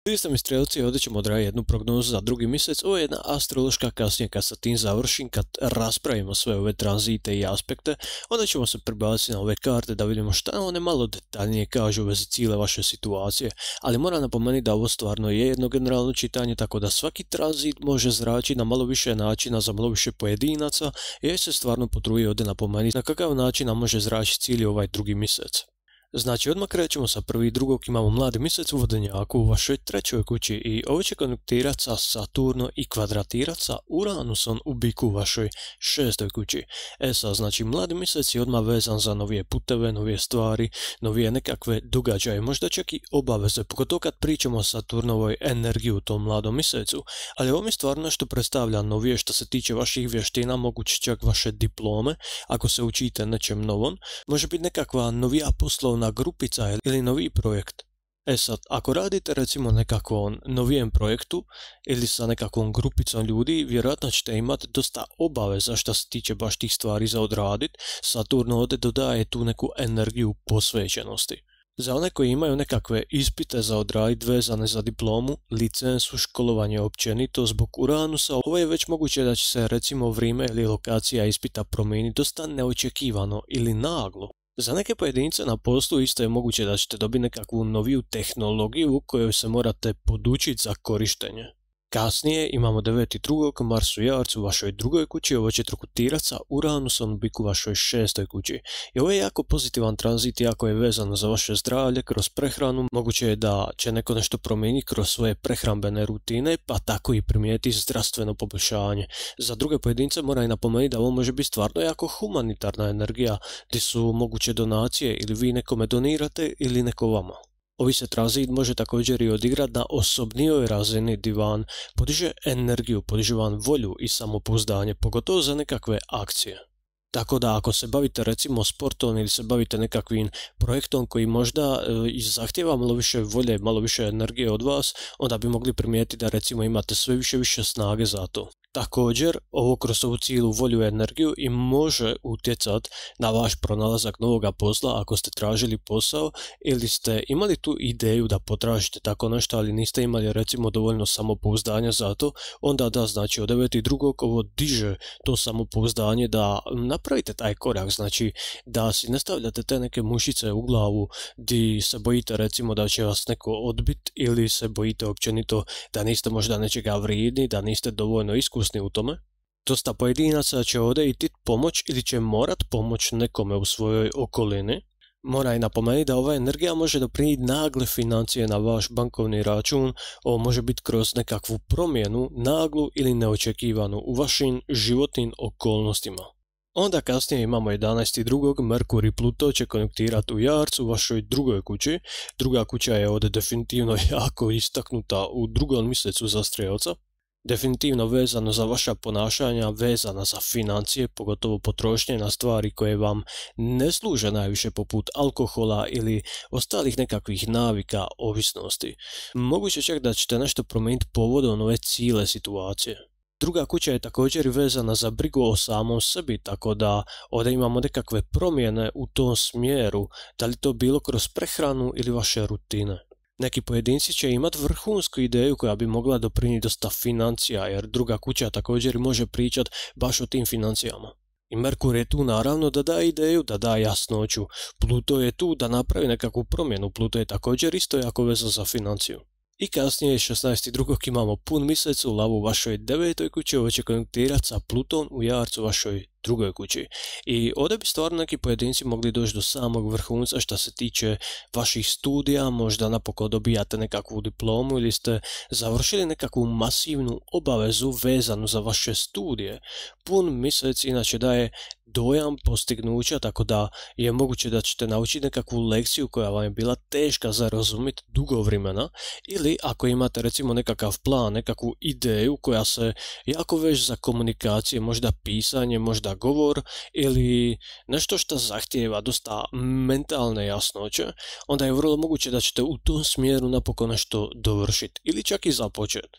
Bili ste mi strelci, ovdje ćemo odraditi jednu prognozu za drugi mjesec. Ovo je jedna astrološka, kasnije kad sa tim završim, kad raspravimo sve ove tranzite i aspekte, onda ćemo se prebaciti na ove karte da vidimo šta one malo detaljnije kažu u vezi cijele vaše situacije. Ali moram napomenuti da ovo stvarno je jedno generalno čitanje, tako da svaki tranzit može zračiti na malo više načina za malo više pojedinaca. Ja se stvarno potrudio ovdje napomenuti na kakav način nam može zračiti cijeli ovaj drugi mjesec. Znači, odmah krećemo sa prvi i drugog, imamo mladi mjesec u Vodenjaku u vašoj trećoj kući i ovo će konektirati sa Saturno i kvadratirati sa Uranusom u Biku u vašoj šestoj kući. Sad, znači, mladi mjesec je odmah vezan za novije puteve, novije stvari, novije nekakve događaje, možda čak i obaveze, pogotovo kad pričamo o Saturnovoj energiji u tom mladom mjesecu, ali ovo mi stvarno nešto predstavlja novije što se tiče vaših vještina, moguće čak vaše diplome, ako se učite nečem novom, može biti nekakva novija poslovna grupica ili novi projekt. Sad, ako radite recimo nekakvom novijem projektu ili sa nekakvom grupicom ljudi, vjerojatno ćete imati dosta obaveza što se tiče baš tih stvari za odraditi. Saturn ovdje dodaje tu neku energiju posvećenosti. Za one koji imaju nekakve ispite za odraditi vezane za diplomu, licencu, školovanje općenito zbog Uranusa, ovo je već moguće da će se recimo vrijeme ili lokacija ispita promijeniti dosta neočekivano ili naglo. Za neke pojedince na poslu isto je moguće da ćete dobiti nekakvu noviju tehnologiju u kojoj se morate podučiti za korištenje. Kasnije imamo 9.2. Mars u Jarcu u vašoj drugoj kući, ovo će trokutirati sa Uranusom u Biku u vašoj šestoj kući. I ovo je jako pozitivan tranzit, jako je vezano za vaše zdravlje, kroz prehranu, moguće je da će neko nešto promijeniti kroz svoje prehrambene rutine, pa tako i primijeti zdravstveno poboljšanje. Za druge pojedince moram i napomenuti da ovo može biti stvarno jako humanitarna energija, gdje su moguće donacije ili vi nekome donirate ili neko vama. Ovi se tranzit može također i odigrati na osobnijoj razini di vam podiže energiju, podiže vam volju i samopouzdanje, pogotovo za nekakve akcije. Tako da ako se bavite recimo sportom ili se bavite nekakvim projektom koji možda zahtijeva malo više volje, malo više energije od vas, onda bi mogli primijetiti da recimo imate sve više snage za to. Također, ovo kroz ovu cijelu volju i energiju i može utjecati na vaš pronalazak novoga posla ako ste tražili posao ili ste imali tu ideju da potražite tako nešto, ali niste imali recimo dovoljno samopouzdanja za to, onda da, znači od 9.2. ovo diže to samopouzdanje da napravite taj korak, znači da si ne stavljate te neke mušice u glavu di se bojite recimo da će vas neko odbiti ili se bojite općenito da niste možda nečega vrijedni, da niste dovoljno iskusni u tome. Dosta pojedinaca će ovdje iti pomoć ili će morat pomoć nekome u svojoj okolini. Mora i napomenuti da ova energija može doprinijeti nagle financije na vaš bankovni račun, ovo može biti kroz nekakvu promjenu, naglu ili neočekivanu u vašim životnim okolnostima. Onda kasnije imamo 11.2. Merkur i Pluto će konektirati u Jarcu u vašoj drugoj kući. Druga kuća je ovdje definitivno jako istaknuta u drugom mjesecu za Strelca. Definitivno vezano za vaša ponašanja, vezana za financije, pogotovo potrošnje na stvari koje vam ne služe najviše poput alkohola ili ostalih nekakvih navika ovisnosti. Moguće čak da ćete nešto promijeniti povodom ove cijele situacije. Druga kuća je također vezana za brigu o samom sebi, tako da ovdje imamo nekakve promjene u tom smjeru, da li to bilo kroz prehranu ili vaše rutine. Neki pojedinci će imati vrhunsku ideju koja bi mogla doprinijeti dosta financija, jer druga kuća također može pričati baš o tim financijama. I Merkur je tu naravno da da ideju, da da jasnoću. Pluto je tu da napravi nekakvu promjenu, Pluto je također isto jako vezan za financiju. I kasnije 16.2. imamo pun mjesec u Lavu u vašoj devetoj kući, ovo će konektirati sa Pluton u Jarcu u vašoj drugoj kući. I ovdje bi stvarno neki pojedinci mogli doći do samog vrhunca što se tiče vaših studija, možda napokon dobijate nekakvu diplomu ili ste završili nekakvu masivnu obavezu vezanu za vaše studije. Pun mjesec inače daje dojam postignuća, tako da je moguće da ćete naučiti nekakvu lekciju koja vam je bila teška za razumjeti dugo vremena, ili ako imate recimo nekakav plan, nekakvu ideju koja se jako veže za komunikacije, možda pisanje, možda govor ili nešto što zahtijeva dosta mentalne jasnoće, onda je vrlo moguće da ćete u tom smjeru napokon nešto dovršiti ili čak i započeti.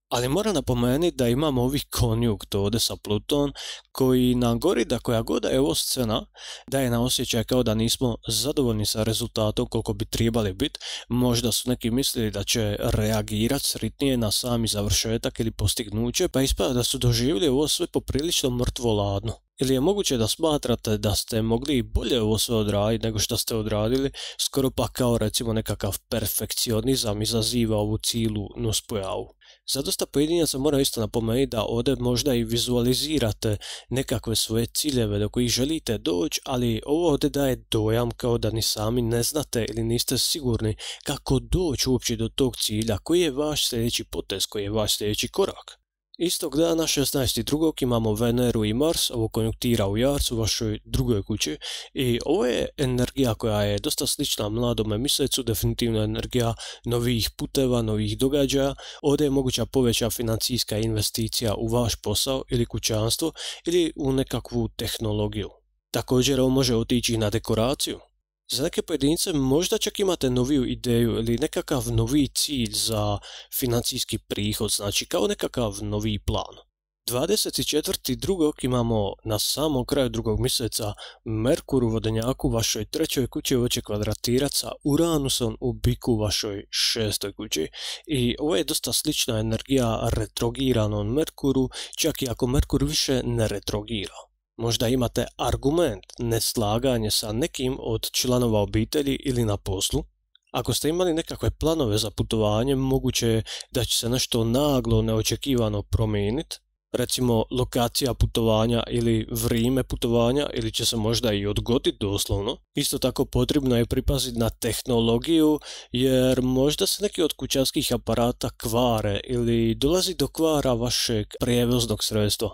Ali moram napomenuti da imamo ovih konjunkt ovdje sa Pluton koji nam govori da koja god je ovo scena daje nam osjećaj kao da nismo zadovoljni sa rezultatom koliko bi trebali biti. Možda su neki mislili da će reagirati sritnije na sami završetak ili postignuće, pa ispada da su doživjeli ovo sve poprilično mrtvoladno. Ili je moguće da smatrate da ste mogli bolje ovo sve odraditi nego što ste odradili, skoro pa kao recimo nekakav perfekcionizam izaziva ovu cijelu nuspojavu. Za dosta pojedinaca mora isto napomenuti da ovdje možda i vizualizirate nekakve svoje ciljeve do kojih želite doći, ali ovo ovdje daje dojam kao da ni sami ne znate ili niste sigurni kako doći uopće do tog cilja, koji je vaš sljedeći potez, koji je vaš sljedeći korak. Istog dana 16.2. imamo Veneru i Mars, ovo konjunktira u Jarcu, vašoj drugoj kući, i ovo je energija koja je dosta slična mladome mjesecu, definitivno energija novih puteva, novih događaja. Ovdje je moguća poveća financijska investicija u vaš posao ili kućanstvo ili u nekakvu tehnologiju. Također ovo može otići na dekoraciju. Za neke pojedince možda čak imate noviju ideju ili nekakav novi cilj za financijski prihod, znači kao nekakav novi plan. 24.2. imamo na samom kraju drugog mjeseca Merkur u Vodenjaku, vašoj trećoj kući, ovo će kvadratirati sa Uranusom u Biku, vašoj šestoj kući, i ovo je dosta slična energija retrogiranom Merkuru, čak i ako Merkur više ne retrogira. Možda imate argument, neslaganje sa nekim od članova obitelji ili na poslu. Ako ste imali nekakve planove za putovanje, moguće je da će se nešto naglo, neočekivano promijeniti. Recimo lokacija putovanja ili vrijeme putovanja, ili će se možda i odgoditi doslovno. Isto tako potrebno je pripaziti na tehnologiju, jer možda se neki od kućanskih aparata kvare ili dolazi do kvara vašeg prijevoznog sredstva.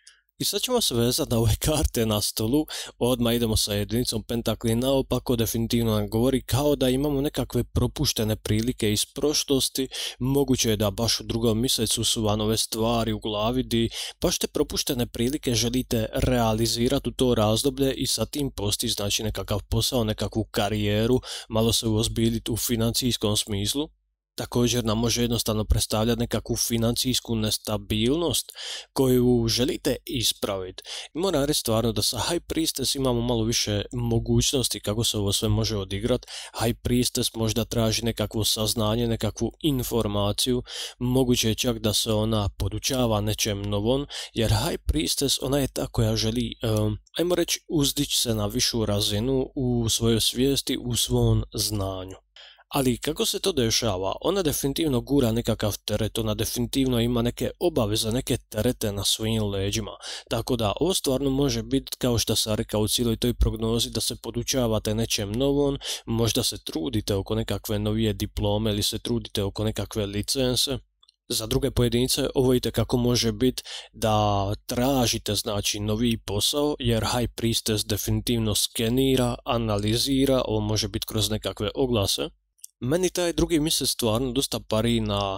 I sad ćemo se vezati na ove karte na stolu, odmah idemo sa jedinicom pentakli naopako, definitivno nam govori kao da imamo nekakve propuštene prilike iz prošlosti, moguće je da baš u drugom mjesecu su vam ove stvari u glavi di baš te propuštene prilike želite realizirati u to razdoblje i sa tim postići znači nekakav posao, nekakvu karijeru, malo se uozbiljiti u financijskom smislu. Također nam može jednostavno predstavljati nekakvu financijsku nestabilnost koju želite ispraviti. I moram reći stvarno da sa High Priestess imamo malo više mogućnosti kako se ovo sve može odigrati. High Priestess možda traži nekakvo saznanje, nekakvu informaciju, moguće je čak da se ona podučava nečem novom, jer High Priestess ona je ta koja želi, ajmo reći, uzdići se na višu razinu u svojoj svijesti, u svom znanju. Ali kako se to dešava? Ona definitivno gura nekakav teret, ona definitivno ima neke obaveze, neke terete na svojim leđima. Tako da ovo stvarno može biti, kao što sam rekao u cijeloj toj prognozi, da se podučavate nečem novom, možda se trudite oko nekakve novije diplome ili se trudite oko nekakve licence. Za druge pojedince ovo itekako može biti da tražite znači novi posao, jer High Priestess definitivno skenira, analizira, ovo može biti kroz nekakve oglase. Meni taj drugi mjesec stvarno dosta pari na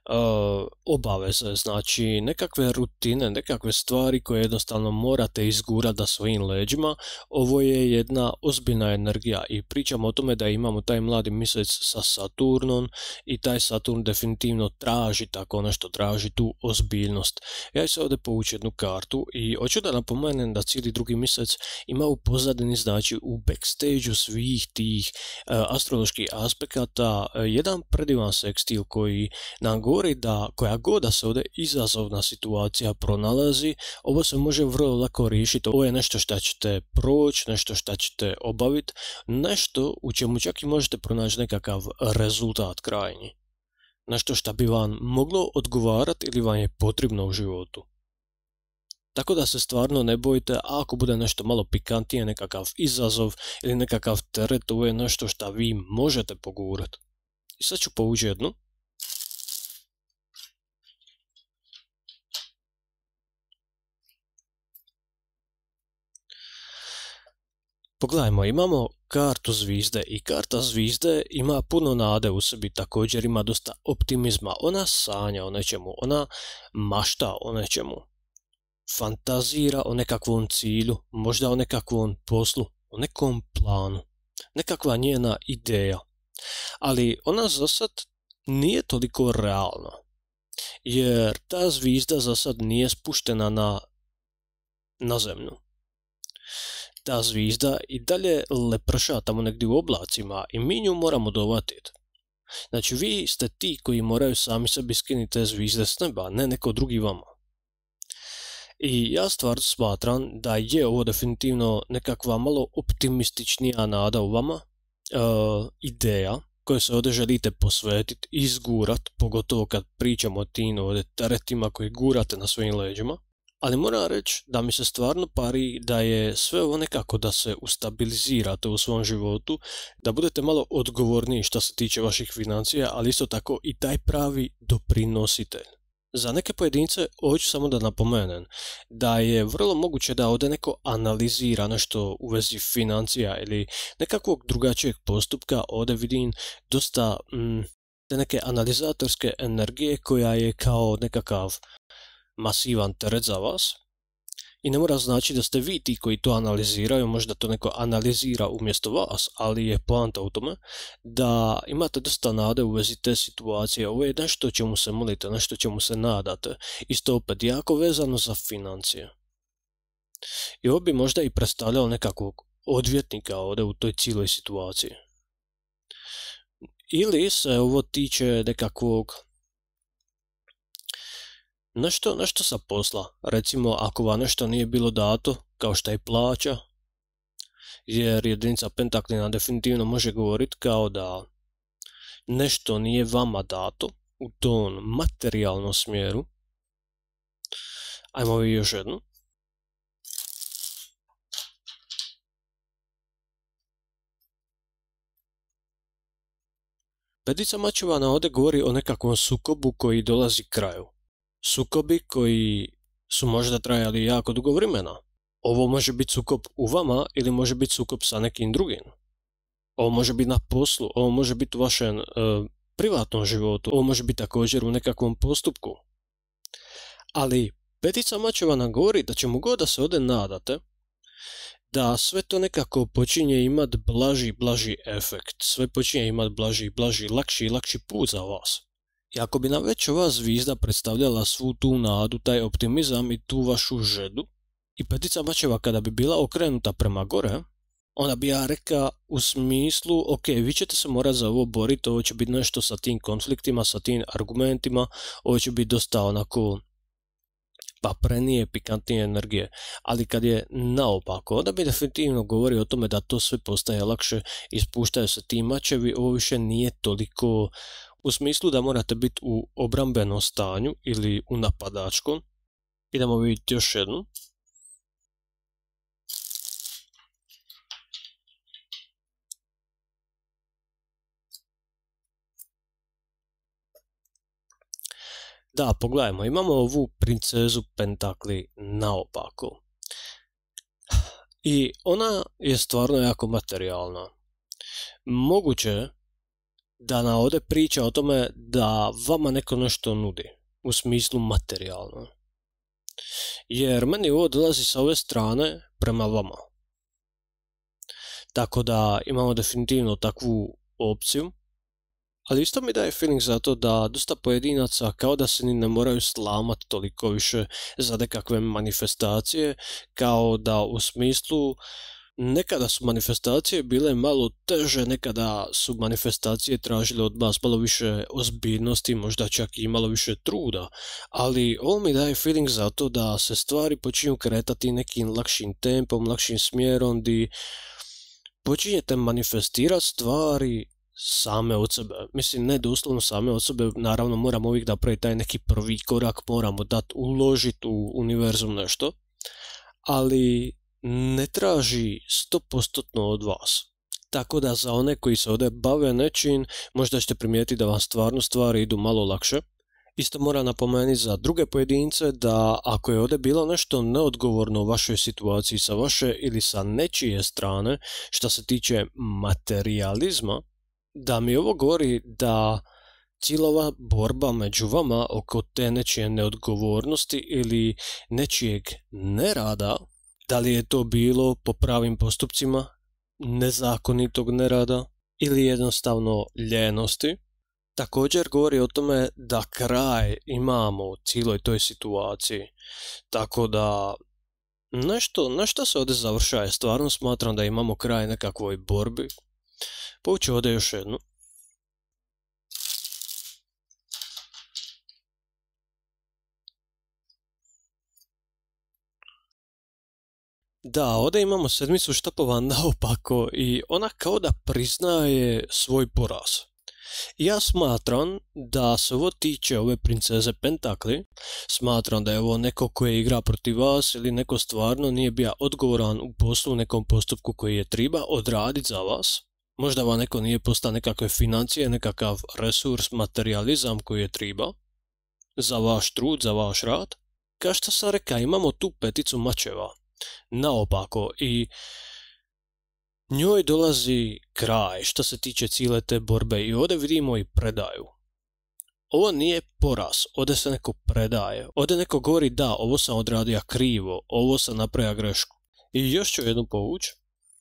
obaveze, znači nekakve rutine, nekakve stvari koje jednostavno morate izgurati na svojim leđima. Ovo je jedna ozbiljna energija i pričamo o tome da imamo taj mladi mjesec sa Saturnom i taj Saturn definitivno traži tako nešto, traži tu ozbiljnost. Ja ću se ovdje povući jednu kartu i hoću da napomenem da cijeli drugi mjesec ima u pozadini, znači u backstage-u svih tih astroloških aspekata jedan predivan sekstil koji nam govori da koja god da se ovdje izazovna situacija pronalazi, ovo se može vrlo lako riješiti. Ovo je nešto što ćete proći, nešto što ćete obaviti, nešto u čemu čak i možete pronaći nekakav rezultat krajnji. Nešto što bi vam moglo odgovarati ili vam je potrebno u životu. Tako da se stvarno ne bojite, a ako bude nešto malo pikantnije, nekakav izazov ili nekakav teret, ovo je nešto što vi možete pogurati. I sad ću povući jednu. Pogledajmo, imamo kartu zvizde i karta zvizde ima puno nade u sebi, također ima dosta optimizma, ona sanja o nečemu, ona mašta o nečemu, fantazira o nekakvom cilju, možda o nekakvom poslu, o nekom planu, nekakva njena ideja, ali ona za sad nije toliko realna. jer ta zvijezda za sad nije spuštena na zemlju. Ta zvijezda i dalje leprša tamo negdje u oblacima i mi nju moramo dovatiti. Znači vi ste ti koji moraju sami sebi skinuti te zvijezde s neba, ne neko drugi vama. I ja stvarno smatram da je ovo definitivno nekakva malo optimističnija nada u vama, ideja koju se ovdje želite posvetiti, izgurat, pogotovo kad pričamo o tim ovdje teretima koji gurate na svojim leđima. Ali moram reći da mi se stvarno pari da je sve ovo nekako da se ustabilizirate u svom životu, da budete malo odgovorniji što se tiče vaših financija, ali isto tako i taj pravi doprinositelj. Za neke pojedince hoću samo da napomenem da je vrlo moguće da ovdje neko analizira nešto u vezi financija ili nekakvog drugačijeg postupka. Ovdje vidim dosta te neke analizatorske energije koja je kao nekakav masivan teret za vas. I ne mora znači da ste vi ti koji to analiziraju, možda to neko analizira umjesto vas, ali je poanta u tome da imate dosta nade u vezi te situacije. Ovo je nešto čemu se molite, nešto čemu se nadate. Isto opet jako vezano za financije. I ovo bi možda i predstavljalo nekakvog odvjetnika ovdje u toj cijeloj situaciji. Ili se ovo tiče nekakvog nešto sa posla, recimo ako vam nešto nije bilo dato, kao što je plaća, jer jedinica pentaklina definitivno može govoriti kao da nešto nije vama dato u tom materijalnom smjeru. Ajmo vidjeti još jednu. Petica mačeva ovdje govori o nekakvom sukobu koji dolazi kraju. Sukobi koji su možda trajali jako dugo vremena. Ovo može biti sukob u vama ili može biti sukob sa nekim drugim. Ovo može biti na poslu, ovo može biti u vašem privatnom životu, ovo može biti također u nekakvom postupku. Ali petica mačeva nam govori da čemu god da se ovdje nadate, da sve to nekako počinje imati blaži efekt, sve počinje imati blaži, lakši put za vas. I ako bi nam već ova zvijezda predstavljala svu tu nadu, taj optimizam i tu vašu želju, i petica mačeva kada bi bila okrenuta prema gore, onda bi ja rekao u smislu, ok, vi ćete se morati za ovo boriti, ovo će biti nešto sa tim konfliktima, sa tim argumentima, ovo će biti dosta onako paprenije, pikantnije energije, ali kad je naopako, onda bi definitivno govori o tome da to sve postaje lakše, ispuštaju se ti mačevi, ovo više nije toliko u smislu da morate biti u obrambenom stanju ili u napadačkom. Idemo vidjeti još jednu. Da, pogledajmo, imamo ovu princezu pentakli naopako. I ona je stvarno jako materijalna. Moguće da nam ovdje priča o tome da vama neko nešto nudi, u smislu materijalno. Jer meni ovo dolazi sa ove strane prema vama. Tako da imamo definitivno takvu opciju. Ali isto mi daje feeling za to da dosta pojedinaca kao da se ni ne moraju slamati toliko više za nekakve manifestacije, kao da u smislu nekada su manifestacije bile malo teže, nekada su manifestacije tražile od vas malo više ozbiljnosti, možda čak i malo više truda, ali ovo mi daje feeling za to da se stvari počinju kretati nekim lakšim tempom, lakšim smjerom, di počinjete manifestirati stvari same od sebe. Mislim, ne doslovno same od sebe, naravno moramo uvijek napraviti taj neki prvi korak, moramo dati, uložiti u univerzum nešto, ali ne traži 100% od vas. Tako da za one koji se ovdje bave nečim, možda ćete primijetiti da vam stvarno stvari idu malo lakše. Isto moram napomenuti za druge pojedince da ako je ovdje bilo nešto neodgovorno u vašoj situaciji sa vaše ili sa nečije strane, što se tiče materijalizma, da mi ovo govori da cijela ova borba među vama oko te nečije neodgovornosti ili nečijeg nerada, da li je to bilo po pravim postupcima, nezakonitog nerada ili jednostavno ljenosti, također govori o tome da kraj imamo u cijeloj toj situaciji. Tako da nešto se ovdje završaje. Stvarno smatram da imamo kraj nekakvoj borbi. Povući ovdje još jednu. Da, ovdje imamo sedmicu štapova naopako i ona kao da priznaje svoj poraz. Ja smatram da se ovo tiče ove princeze Pentakli, smatram da je ovo neko koji igra protiv vas ili neko stvarno nije bio odgovoran u poslu u nekom postupku koji je treba odraditi za vas. Možda vam neko nije postao nekakve financije, nekakav resurs, materializam koji je treba za vaš trud, za vaš rad. Kao što sam rekao, imamo tu peticu mačeva naopako i njoj dolazi kraj što se tiče cijele te borbe i ovdje vidimo i predaju. Ovo nije poraz, ovdje se neko predaje, ovdje neko govori da, ovo sam odradio krivo, ovo sam napravio grešku. I još ću jednu povući.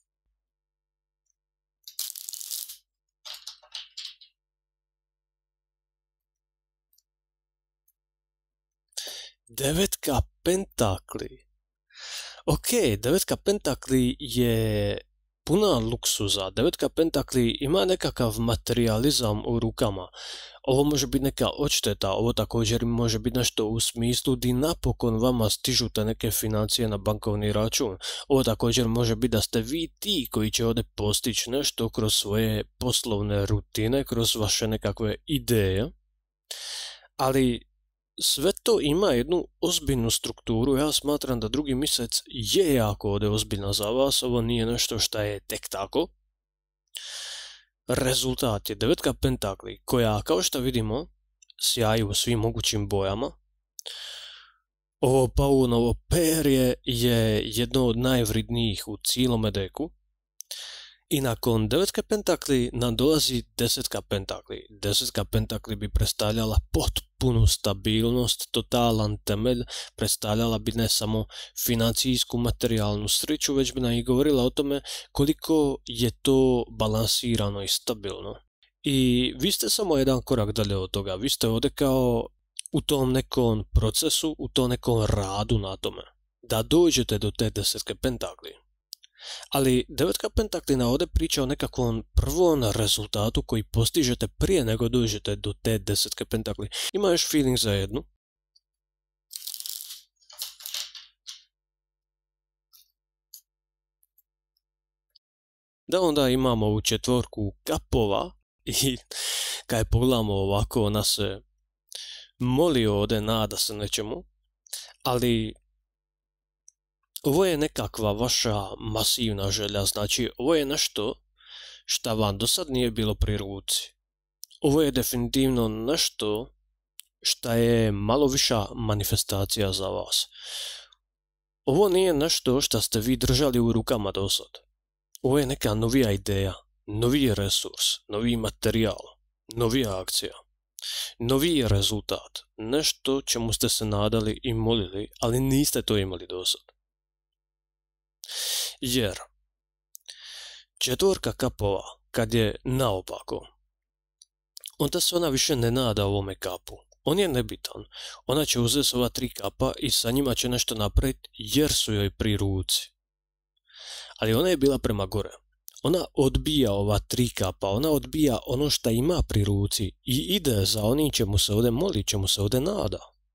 Devetka pentakli. Ok, devetka pentakli je puna luksuza. Devetka pentakli ima nekakav materializam u rukama. Ovo može biti neka odšteta, ovo također može biti nešto u smislu di napokon vama stižu te neke financije na bankovni račun. Ovo također može biti da ste vi ti koji će ovdje postići nešto kroz svoje poslovne rutine, kroz vaše nekakve ideje. Ali sve to ima jednu ozbiljnu strukturu. Ja smatram da drugi mjesec je jako ovdje ozbiljna za vas. Ovo nije nešto što je tek tako. Rezultat je devetka pentakli koja, kao što vidimo, sjaji u svim mogućim bojama. Ovo paunovo perje je jedno od najvridnijih u cijelome deku. I nakon devetka pentakli nam dolazi desetka pentakli. Desetka pentakli bi predstavljala potpunu stabilnost, totalan temelj, predstavljala bi ne samo financijsku materijalnu sreću, već bi nam i govorila o tome koliko je to balansirano i stabilno. I vi ste samo jedan korak dalje od toga, vi ste ovdje kao u tom nekom procesu, u tom nekom radu na tome, da dođete do te desetke pentakli. Ali devetka pentaklina ovdje priča o nekakvom prvom rezultatu koji postižete prije nego dođete do te desetke pentakli. Ima još feeling za jednu. Da onda imamo ovu četvorku kapova i kad je pogledamo ovako ona se moli ovdje, nada se nečemu, ali ovo je nekakva vaša masivna želja, znači ovo je nešto što vam do sad nije bilo pri ruci. Ovo je definitivno nešto što je malo viša manifestacija za vas. Ovo nije nešto što ste vi držali u rukama do sad. Ovo je neka novija ideja, noviji resurs, novi materijal, novija akcija, noviji rezultat, nešto čemu ste se nadali i molili, ali niste to imali do sad. Jer četvorka kapova kad je naopako, onda se ona više ne nada ovome kapu. On je nebitan. Ona će uzeti ova 3 kapa i sa njima će nešto napraviti jer su joj pri ruci. Ali ona je bila prema gore. Ona odbija ova 3 kapa, ona odbija ono što ima pri ruci i ide za onim čemu se ovdje moli, čemu se ovdje nada.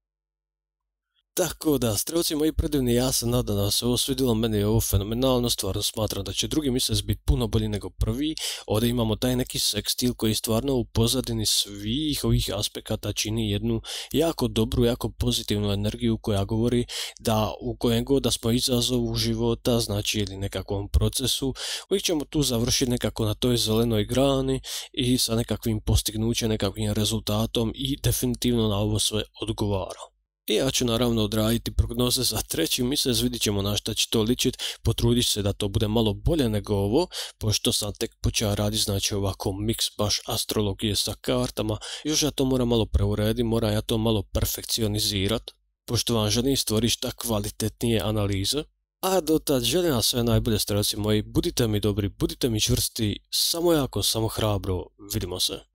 Tako da, strelci moji predivni, ja se nadam da se ovo svidjelo, meni je ovo fenomenalno, stvarno smatram da će drugi mjesec biti puno bolji nego prvi. Ovdje imamo taj neki sekstil koji stvarno u pozadini svih ovih aspekata čini jednu jako dobru, jako pozitivnu energiju koja govori da u kojem god da smo izazovu života, znači ili nekakvom procesu, uvijek ćemo tu završiti nekako na toj zelenoj grani i sa nekakvim postignućem, nekakvim rezultatom i definitivno na ovo sve odgovara. I ja ću naravno odraditi prognoze za 3. mjesec, vidit ćemo na šta će to ličit, potrudit se da to bude malo bolje nego ovo, pošto sam tek počeo raditi, znači ovako miks baš astrologije sa kartama, još ja to moram malo preurediti, moram ja to malo perfekcionizirat, pošto vam želim stvoriti šta kvalitetnije analize. A do tad želim vam sve najbolje, strelci moji, budite mi dobri, budite mi čvrsti, samo jako, samo hrabro, vidimo se.